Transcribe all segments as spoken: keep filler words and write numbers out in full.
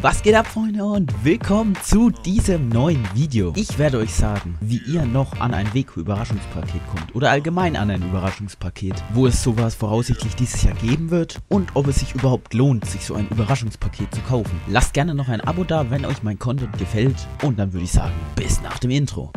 Was geht ab, Freunde, und willkommen zu diesem neuen Video. Ich werde euch sagen, wie ihr noch an ein Weco Überraschungspaket kommt oder allgemein an ein Überraschungspaket, wo es sowas voraussichtlich dieses Jahr geben wird und ob es sich überhaupt lohnt, sich so ein Überraschungspaket zu kaufen. Lasst gerne noch ein Abo da, wenn euch mein Content gefällt, und dann würde ich sagen, bis nach dem Intro.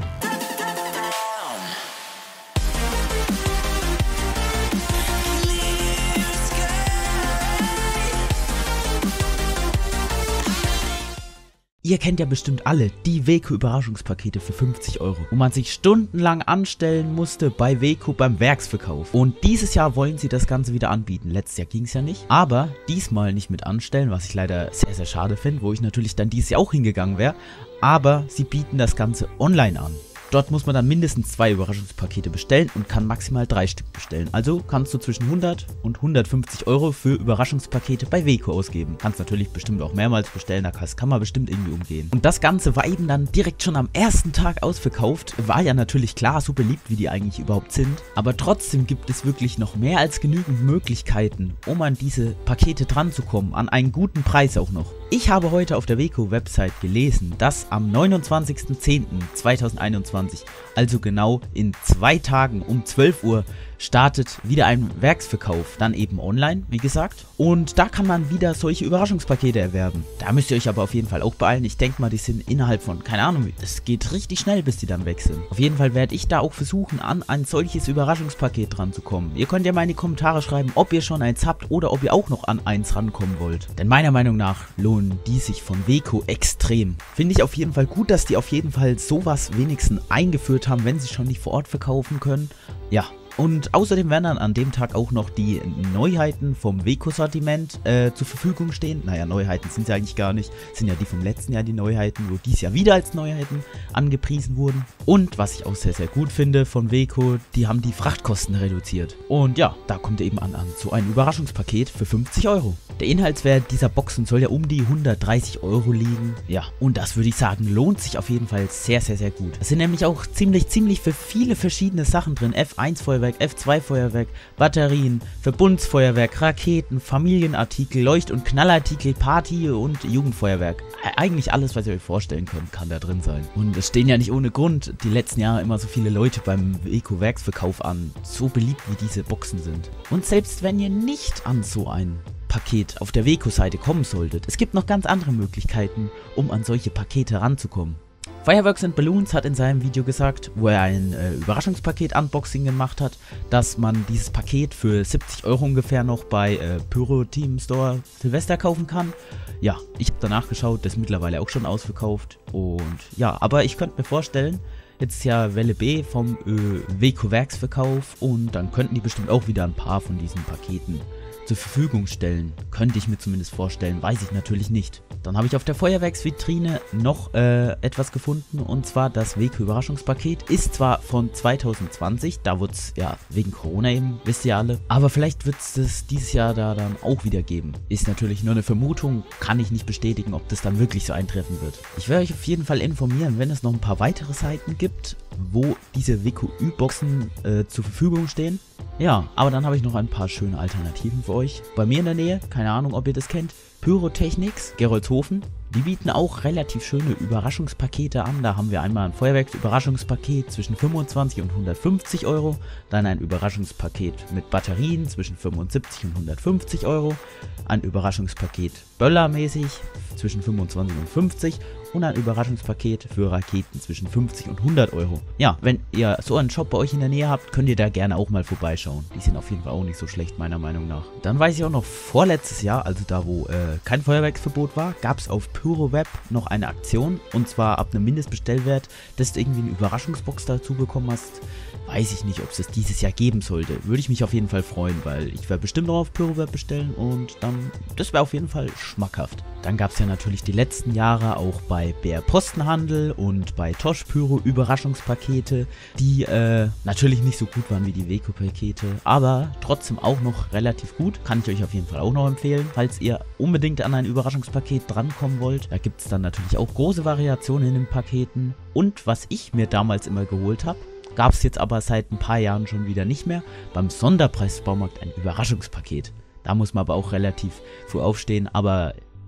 Ihr kennt ja bestimmt alle die Weco Überraschungspakete für fünfzig Euro, wo man sich stundenlang anstellen musste bei Weco beim Werksverkauf. Und dieses Jahr wollen sie das Ganze wieder anbieten. Letztes Jahr ging es ja nicht, aber diesmal nicht mit anstellen, was ich leider sehr, sehr schade finde, wo ich natürlich dann dieses Jahr auch hingegangen wäre. Aber sie bieten das Ganze online an. Dort muss man dann mindestens zwei Überraschungspakete bestellen und kann maximal drei Stück bestellen. Also kannst du zwischen hundert und hundertfünfzig Euro für Überraschungspakete bei Weco ausgeben. Kannst natürlich bestimmt auch mehrmals bestellen, da kann man bestimmt irgendwie umgehen. Und das Ganze war eben dann direkt schon am ersten Tag ausverkauft. War ja natürlich klar, so beliebt wie die eigentlich überhaupt sind. Aber trotzdem gibt es wirklich noch mehr als genügend Möglichkeiten, um an diese Pakete dran zu kommen. An einen guten Preis auch noch. Ich habe heute auf der Weco-Website gelesen, dass am neunundzwanzigsten zehnten zweitausendeinundzwanzig, also genau in zwei Tagen um zwölf Uhr, startet wieder ein Werksverkauf, dann eben online, wie gesagt. Und da kann man wieder solche Überraschungspakete erwerben. Da müsst ihr euch aber auf jeden Fall auch beeilen. Ich denke mal, die sind innerhalb von, keine Ahnung, es geht richtig schnell, bis die dann weg sind. Auf jeden Fall werde ich da auch versuchen, an ein solches Überraschungspaket dran zu kommen. Ihr könnt ja mal in die Kommentare schreiben, ob ihr schon eins habt oder ob ihr auch noch an eins rankommen wollt. Denn meiner Meinung nach lohnen die sich von Weco extrem. Finde ich auf jeden Fall gut, dass die auf jeden Fall sowas wenigstens eingeführt haben, wenn sie schon nicht vor Ort verkaufen können. Ja. Und außerdem werden dann an dem Tag auch noch die Neuheiten vom Weco-Sortiment äh, zur Verfügung stehen. Naja, Neuheiten sind sie eigentlich gar nicht. Sind ja die vom letzten Jahr die Neuheiten, wo dies Jahr wieder als Neuheiten angepriesen wurden. Und was ich auch sehr, sehr gut finde von Weco, die haben die Frachtkosten reduziert. Und ja, da kommt eben an, an so ein Überraschungspaket für fünfzig Euro. Der Inhaltswert dieser Boxen soll ja um die hundertdreißig Euro liegen. Ja, und das würde ich sagen, lohnt sich auf jeden Fall sehr, sehr, sehr gut. Es sind nämlich auch ziemlich, ziemlich für viele verschiedene Sachen drin. F eins Feuerwerk, F zwei Feuerwerk, Batterien, Verbundsfeuerwerk, Raketen, Familienartikel, Leucht- und Knallartikel, Party- und Jugendfeuerwerk. Eigentlich alles, was ihr euch vorstellen könnt, kann da drin sein. Und es stehen ja nicht ohne Grund die letzten Jahre immer so viele Leute beim Weco Werksverkauf an. So beliebt wie diese Boxen sind. Und selbst wenn ihr nicht an so ein Paket auf der Weco-Seite kommen solltet, es gibt noch ganz andere Möglichkeiten, um an solche Pakete ranzukommen. Fireworks and Balloons hat in seinem Video gesagt, wo er ein äh, Überraschungspaket-Unboxing gemacht hat, dass man dieses Paket für siebzig Euro ungefähr noch bei äh, Pyro Team Store Silvester kaufen kann. Ja, ich habe danach geschaut, das ist mittlerweile auch schon ausverkauft. Und ja, aber ich könnte mir vorstellen, jetzt ist ja Welle B vom äh, Weco Werksverkauf und dann könnten die bestimmt auch wieder ein paar von diesen Paketen zur Verfügung stellen. Könnte ich mir zumindest vorstellen, weiß ich natürlich nicht. Dann habe ich auf der Feuerwerksvitrine noch äh, etwas gefunden, und zwar das Weco Überraschungspaket. Ist zwar von zweitausendzwanzig, da wird es ja wegen Corona eben, wisst ihr alle, aber vielleicht wird es das dieses Jahr da dann auch wieder geben. Ist natürlich nur eine Vermutung, kann ich nicht bestätigen, ob das dann wirklich so eintreffen wird. Ich werde euch auf jeden Fall informieren, wenn es noch ein paar weitere Seiten gibt, wo diese Weco Ü-Boxen äh, zur Verfügung stehen. Ja, aber dann habe ich noch ein paar schöne Alternativen für euch. Bei mir in der Nähe, keine Ahnung, ob ihr das kennt, Pyrotechnics, Gerolzhofen. Die bieten auch relativ schöne Überraschungspakete an. Da haben wir einmal ein Feuerwerksüberraschungspaket zwischen fünfundzwanzig und hundertfünfzig Euro. Dann ein Überraschungspaket mit Batterien zwischen fünfundsiebzig und hundertfünfzig Euro. Ein Überraschungspaket Böllermäßig zwischen fünfundzwanzig und fünfzig. Und ein Überraschungspaket für Raketen zwischen fünfzig und hundert Euro. Ja, wenn ihr so einen Shop bei euch in der Nähe habt, könnt ihr da gerne auch mal vorbeischauen. Die sind auf jeden Fall auch nicht so schlecht, meiner Meinung nach. Dann weiß ich auch noch, vorletztes Jahr, also da wo äh, kein Feuerwerksverbot war, gab es auf PyroWeb noch eine Aktion. Und zwar ab einem Mindestbestellwert, dass du irgendwie eine Überraschungsbox dazu bekommen hast. Weiß ich nicht, ob es das dieses Jahr geben sollte. Würde ich mich auf jeden Fall freuen, weil ich werde bestimmt noch auf PyroWeb bestellen und dann, das wäre auf jeden Fall schmackhaft. Dann gab es ja natürlich die letzten Jahre auch bei Bär Postenhandel und bei Tosh Pyro Überraschungspakete, die äh, natürlich nicht so gut waren wie die Weco-Pakete, aber trotzdem auch noch relativ gut. Kann ich euch auf jeden Fall auch noch empfehlen, falls ihr unbedingt an ein Überraschungspaket drankommen wollt. Da gibt es dann natürlich auch große Variationen in den Paketen. Und was ich mir damals immer geholt habe, gab es jetzt aber seit ein paar Jahren schon wieder nicht mehr, beim Sonderpreis Baumarkt ein Überraschungspaket. Da muss man aber auch relativ früh aufstehen, aber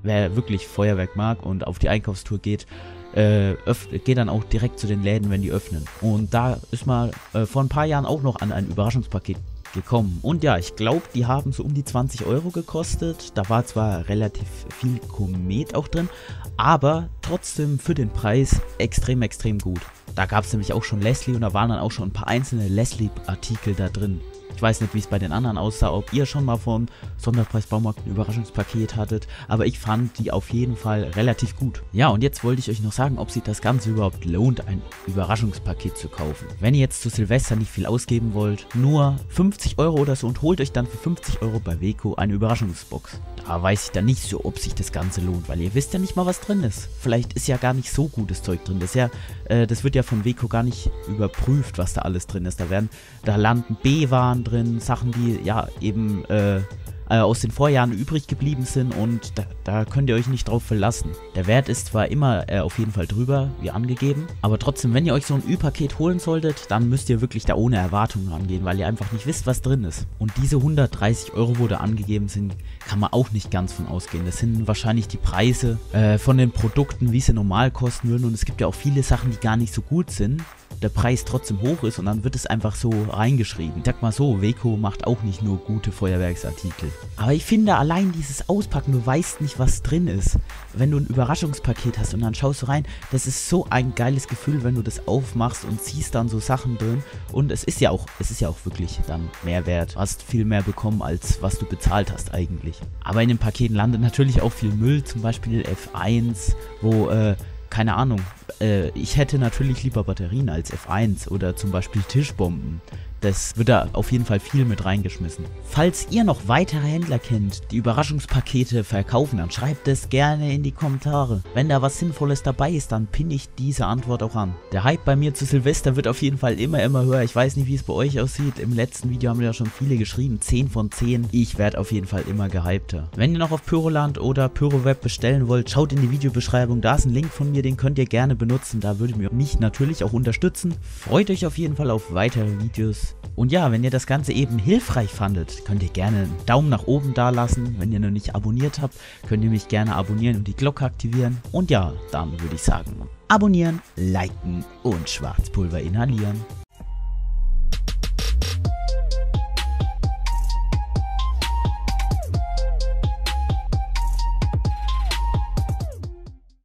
wer wirklich Feuerwerk mag und auf die Einkaufstour geht, äh, geht dann auch direkt zu den Läden, wenn die öffnen. Und da ist mal äh, vor ein paar Jahren auch noch an ein Überraschungspaket gekommen. Und ja, ich glaube, die haben so um die zwanzig Euro gekostet. Da war zwar relativ viel Komet auch drin, aber trotzdem für den Preis extrem, extrem gut. Da gab es nämlich auch schon Leslie und da waren dann auch schon ein paar einzelne Leslie-Artikel da drin. Ich weiß nicht, wie es bei den anderen aussah, ob ihr schon mal vom Sonderpreis-Baumarkt ein Überraschungspaket hattet, aber ich fand die auf jeden Fall relativ gut. Ja, und jetzt wollte ich euch noch sagen, ob sich das Ganze überhaupt lohnt, ein Überraschungspaket zu kaufen. Wenn ihr jetzt zu Silvester nicht viel ausgeben wollt, nur fünfzig Euro oder so, und holt euch dann für fünfzig Euro bei Weco eine Überraschungsbox. Da weiß ich dann nicht so, ob sich das Ganze lohnt, weil ihr wisst ja nicht mal, was drin ist. Vielleicht ist ja gar nicht so gutes Zeug drin. Das, ist ja, äh, das wird ja von Weco gar nicht überprüft, was da alles drin ist. Da werden, da landen B-Waren drin, Sachen, die ja eben äh, äh, aus den Vorjahren übrig geblieben sind, und da, da könnt ihr euch nicht drauf verlassen. Der Wert ist zwar immer äh, auf jeden Fall drüber, wie angegeben, aber trotzdem, wenn ihr euch so ein Ü-Paket holen solltet, dann müsst ihr wirklich da ohne Erwartungen rangehen, weil ihr einfach nicht wisst, was drin ist. Und diese hundertdreißig Euro, wo da angegeben sind, kann man auch nicht ganz von ausgehen. Das sind wahrscheinlich die Preise äh, von den Produkten, wie sie normal kosten würden, und es gibt ja auch viele Sachen, die gar nicht so gut sind, der Preis trotzdem hoch ist, und dann wird es einfach so reingeschrieben. Ich sag mal so, Weco macht auch nicht nur gute Feuerwerksartikel. Aber ich finde, allein dieses Auspacken, du weißt nicht, was drin ist. Wenn du ein Überraschungspaket hast und dann schaust du rein, das ist so ein geiles Gefühl, wenn du das aufmachst und siehst dann so Sachen drin. Und es ist ja auch, es ist ja auch wirklich dann Mehrwert. Du hast viel mehr bekommen, als was du bezahlt hast eigentlich. Aber in den Paketen landet natürlich auch viel Müll, zum Beispiel F eins, wo, äh, keine Ahnung, äh, ich hätte natürlich lieber Batterien als F eins oder zum Beispiel Tischbomben. Das wird da auf jeden Fall viel mit reingeschmissen. Falls ihr noch weitere Händler kennt, die Überraschungspakete verkaufen, dann schreibt es gerne in die Kommentare. Wenn da was Sinnvolles dabei ist, dann pinne ich diese Antwort auch an. Der Hype bei mir zu Silvester wird auf jeden Fall immer, immer höher. Ich weiß nicht, wie es bei euch aussieht. Im letzten Video haben ja schon viele geschrieben, zehn von zehn. Ich werde auf jeden Fall immer gehypter. Wenn ihr noch auf Pyroland oder Pyroweb bestellen wollt, schaut in die Videobeschreibung. Da ist ein Link von mir, den könnt ihr gerne benutzen. Da würde ihr mich natürlich auch unterstützen. Freut euch auf jeden Fall auf weitere Videos. Und ja, wenn ihr das Ganze eben hilfreich fandet, könnt ihr gerne einen Daumen nach oben da lassen. Wenn ihr noch nicht abonniert habt, könnt ihr mich gerne abonnieren und die Glocke aktivieren. Und ja, dann würde ich sagen, abonnieren, liken und Schwarzpulver inhalieren.